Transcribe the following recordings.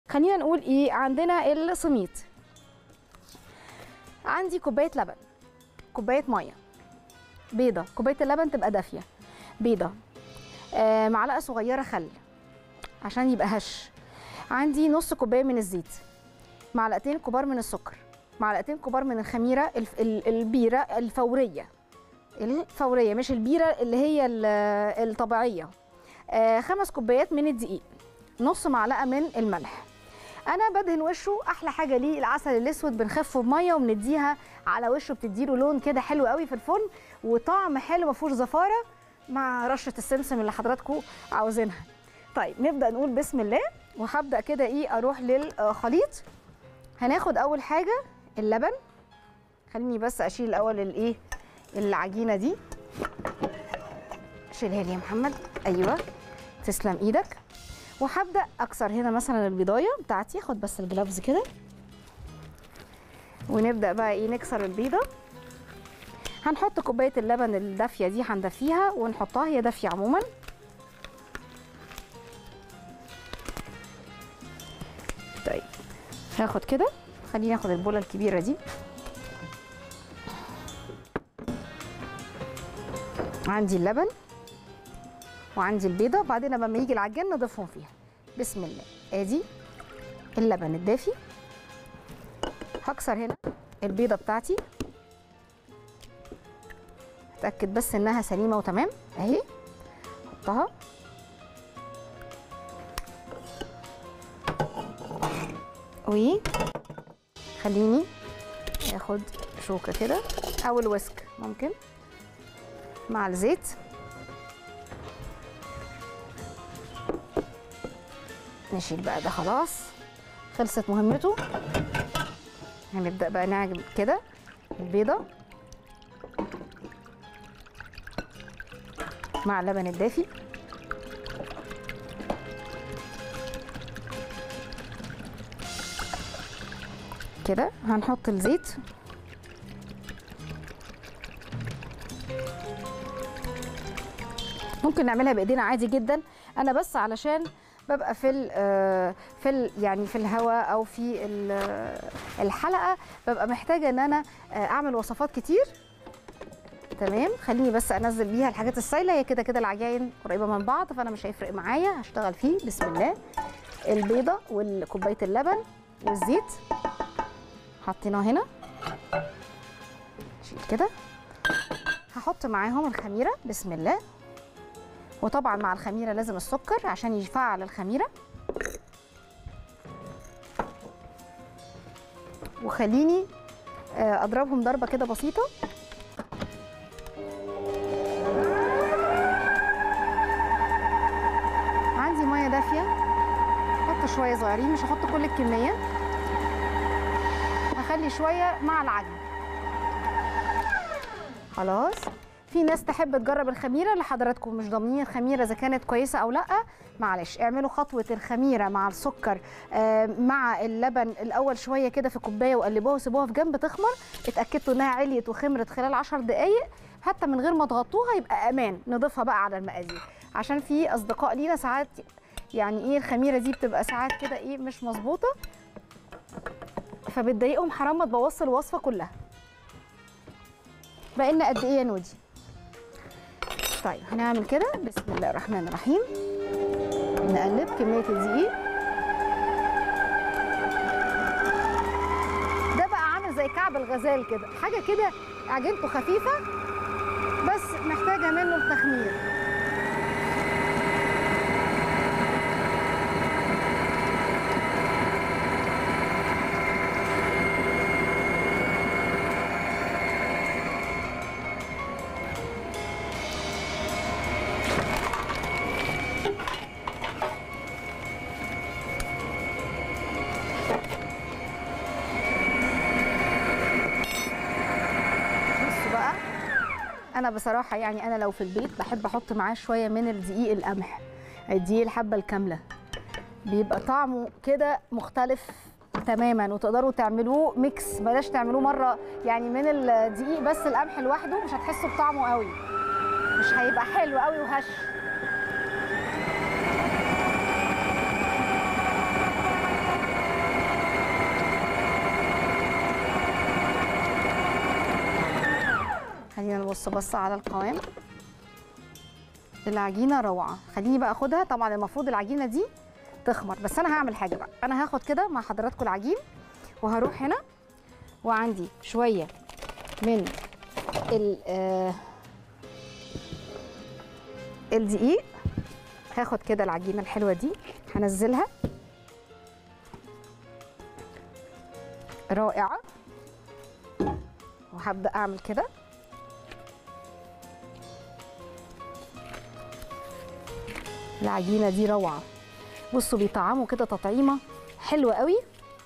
خلينا نقول ايه عندنا السميط. عندي كوبايه لبن، كوبايه ميه، بيضه، كوبايه اللبن تبقى دافيه، بيضه، معلقه صغيره خل عشان يبقى هش، عندي نص كوبايه من الزيت، معلقتين كبار من السكر، معلقتين كبار من الخميره البيره الفوريه مش البيره اللي هي الطبيعيه، 5 كوبايات من الدقيق، نص معلقه من الملح. انا بدهن وشه، احلى حاجه ليه العسل الاسود، بنخفه بميه وبنديها على وشه، بتديله لون كده حلو قوي في الفرن وطعم حلو ما فيهوش زفاره، مع رشه السمسم اللي حضراتكم عاوزينها. طيب نبدا نقول بسم الله، وهبدا كده ايه اروح للخليط. هناخد اول حاجه اللبن، خليني بس اشيل الاول الايه العجينه دي، شيلها لي يا محمد، ايوه تسلم ايدك. وهبدا اكسر هنا مثلا البيضايه بتاعتي، اخد بس الجلافز كده ونبدا بقى ايه نكسر البيضه. هنحط كوبايه اللبن الدافيه دي، هندفيها ونحطها، هي دافيه عموما. طيب هاخد كده، خليني اخد البوله الكبيره دي، عندي اللبن وعندي البيضه، بعدين لما يجي العجان نضيفهم فيها. بسم الله، ادي اللبن الدافي، هكسر هنا البيضه بتاعتي، اتاكد بس انها سليمه وتمام اهي، احطها وخليني اخد شوكه كده او الويسك ممكن مع الزيت، نشيل بقى ده، خلاص خلصت مهمته. هنبدأ بقى نعجن كده البيضة مع اللبن الدافي، كده هنحط الزيت، ممكن نعملها بايدينا عادي جدا، انا بس علشان ببقى يعني في الهواء او في الحلقه ببقى محتاجه ان انا اعمل وصفات كتير. تمام، خليني بس انزل بيها الحاجات السايله، هي كده كده العجاين قريبه من بعض فانا مش هيفرق معايا، هشتغل فيه. بسم الله، البيضه وكوبايه اللبن والزيت حطيناه هنا، شيل كده، هحط معاهم الخميره. بسم الله، وطبعا مع الخميره لازم السكر عشان يفعل الخميره، وخليني اضربهم ضربه كده بسيطه. عندي ميه دافيه، احط شويه صغيرين، مش هحط كل الكميه، هخلي شويه مع العجن. خلاص، في ناس تحب تجرب الخميره، اللي حضراتكم مش ضامنين الخميره اذا كانت كويسه او لا، معلش اعملوا خطوه الخميره مع السكر مع اللبن الاول شويه كده في كوبايه، وقلبوها وسيبوها في جنب تخمر، اتاكدتوا انها عليت وخمرت خلال 10 دقائق حتى من غير ما تغطوها، يبقى امان. نضيفها بقى على المقادير، عشان في اصدقاء لينا ساعات يعني ايه الخميره دي بتبقى ساعات كده ايه مش مظبوطه، فبتضايقهم، حرام ما تبوظش الوصفه كلها. بقى لنا قد ايه يا نودي؟ طيب هنعمل كده، بسم الله الرحمن الرحيم، نقلب كمية الدقيق ده بقى عامل زي كعب الغزال كده، حاجة كده عجينته خفيفة بس محتاجة منه التخمير. انا بصراحه يعني انا لو في البيت بحب احط معاه شويه من الدقيق القمح، الدقيق الحبه الكامله، بيبقى طعمه كده مختلف تماما، وتقدروا تعملوه ميكس، بلاش تعملوه مره يعني من الدقيق بس القمح لوحده، مش هتحسوا بطعمه قوي، مش هيبقى حلو قوي وهش. نبص بص على القوام. العجينه روعه. خليني بقى اخدها. طبعا المفروض العجينه دي تخمر، بس انا هعمل حاجه بقى. انا هاخد كده مع حضراتكم العجين، وهروح هنا وعندي شويه من الدقيق. هاخد كده العجينه الحلوه دي هنزلها. رائعه. وهبدا اعمل كده. العجينه دي روعه. بصوا بيطعموا كده تطعيمه حلوه قوي.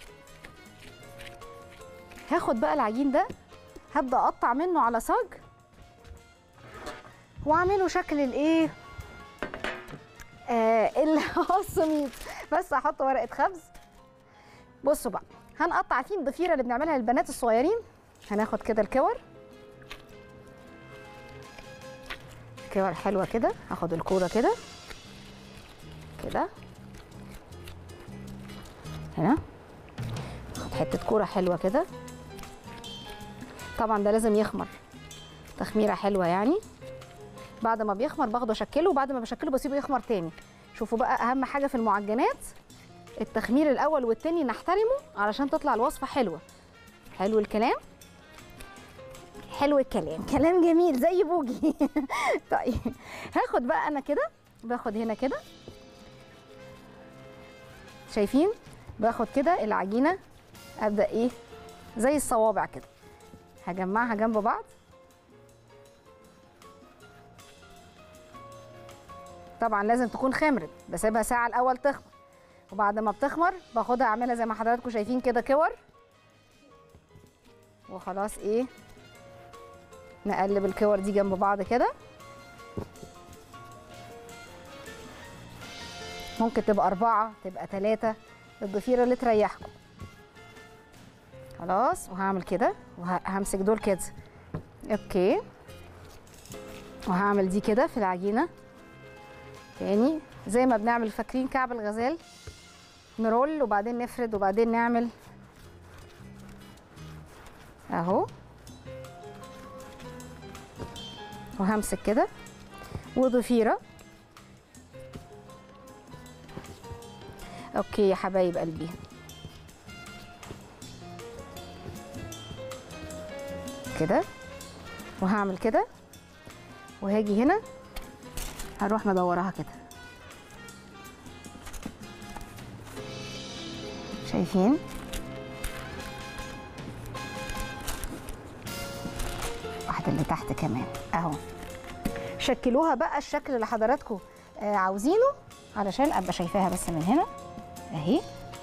هاخد بقى العجين ده، هبدا اقطع منه على صاج واعمله شكل الايه، السميط. بس احط ورقه خبز. بصوا بقى هنقطع فيه الضفيره اللي بنعملها للبنات الصغيرين. هناخد كده الكور حلوه كده. هاخد الكوره كده كده هنا. هاخد حته كوره حلوه كده. طبعا ده لازم يخمر تخميره حلوه يعني. بعد ما بيخمر باخده اشكله، وبعد ما بشكله بسيبه يخمر تاني. شوفوا بقى اهم حاجه في المعجنات التخمير الاول والتاني نحترمه علشان تطلع الوصفه حلوه. حلو الكلام، حلو الكلام، كلام جميل زي بوجي. طيب هاخد بقى انا كده، باخد هنا كده، شايفين؟ باخد كده العجينه ابدا ايه زي الصوابع كده، هجمعها جنب بعض. طبعا لازم تكون خمرت، بسيبها ساعه الاول تخمر، وبعد ما بتخمر باخدها اعملها زي ما حضراتكم شايفين كده كور. وخلاص ايه، نقلب الكور دي جنب بعض كده. ممكن تبقى 4 تبقى 3، الضفيره اللي تريحكم. خلاص وهعمل كده وهمسك دول كده. اوكي، وهعمل دي كده في العجينه تاني زي ما بنعمل، فاكرين كعب الغزال؟ نرول وبعدين نفرد وبعدين نعمل اهو. وهمسك كده وضفيره. اوكي يا حبايب قلبي، كده وهعمل كده، وهاجي هنا هروح مدورها كده. شايفين؟ واحدة اللي تحت كمان اهو. شكلوها بقى الشكل اللي حضراتكم عاوزينه علشان ابقى شايفاها بس من هنا اهي.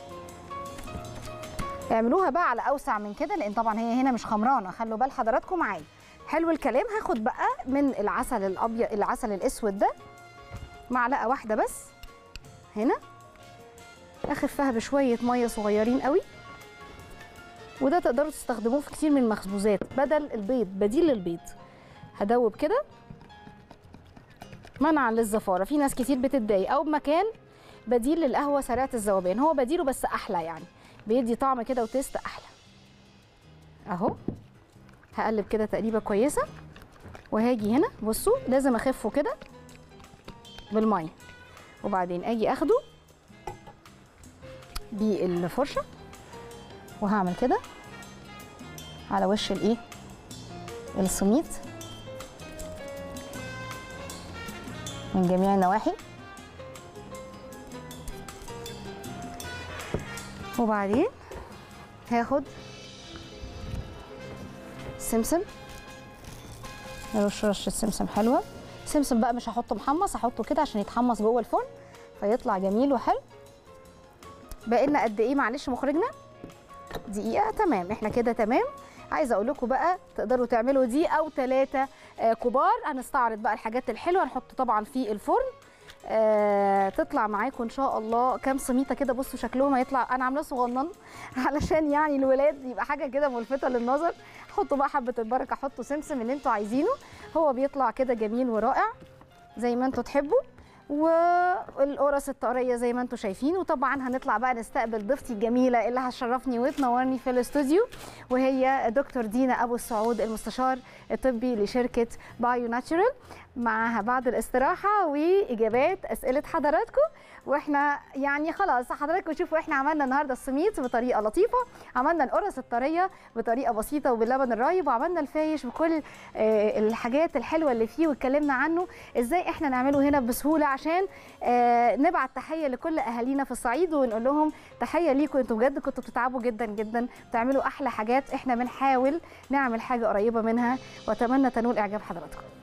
اعملوها بقى على اوسع من كده لان طبعا هي هنا مش خمرانه، خلوا بال حضراتكم معايا. حلو الكلام. هاخد بقى من العسل الابيض، العسل الاسود ده معلقه واحده بس هنا، اخفها بشويه ميه صغيرين قوي. وده تقدروا تستخدموه في كتير من المخبوزات بدل البيض، بديل للبيض. هدوب كده منعا للزفاره. في ناس كتير بتتضايق، او بمكان بديل للقهوه سريعه الذوبان، هو بديله بس احلى يعني، بيدي طعم كده وتيست احلى اهو. هقلب كده تقليبه كويسه، وهاجي هنا بصوا لازم اخفه كده بالميه، وبعدين اجي اخده بالفرشه وهعمل كده على وش الايه السميط من جميع النواحي. وبعدين هاخد سمسم، نرش رشه سمسم حلوه. سمسم بقى مش هحطه محمص، هحطه كده عشان يتحمص جوه الفرن فيطلع جميل وحلو. بقينا قد ايه معلش مخرجنا؟ دقيقه. تمام، احنا كده تمام. عايزه اقول لكم بقى تقدروا تعملوا دي او 3 كبار. هنستعرض بقى الحاجات الحلوه، نحط طبعا في الفرن. تطلع معاكم ان شاء الله كام سميطه كده. بصوا شكلهم هيطلع، انا عاملاه صغنن علشان يعني الولاد يبقى حاجه كده ملفته للنظر. حطوا بقى حبه البركه، حطوا سمسم اللي انتوا عايزينه، هو بيطلع كده جميل ورائع زي ما انتوا تحبوا. والقرص الطريه زي ما انتم شايفين. وطبعا هنطلع بقى نستقبل ضيفتي الجميله اللي هتشرفني وتنورني في الاستوديو، وهي دكتور دينا ابو السعود، المستشار الطبي لشركه بايو ناتشورال. معاها بعد الاستراحه واجابات اسئله حضراتكم. واحنا يعني خلاص حضراتكم شوفوا احنا عملنا النهارده السميت بطريقه لطيفه، عملنا القرص الطريه بطريقه بسيطه وباللبن الرايب، وعملنا الفايش بكل الحاجات الحلوه اللي فيه واتكلمنا عنه ازاي احنا نعمله هنا بسهوله، عشان نبعت تحيه لكل اهالينا في الصعيد ونقول لهم تحيه ليكم، انتوا بجد كنتوا بتتعبوا جدا جدا، بتعملوا احلى حاجات، احنا بنحاول نعمل حاجه قريبه منها، واتمنى تنول اعجاب حضراتكم.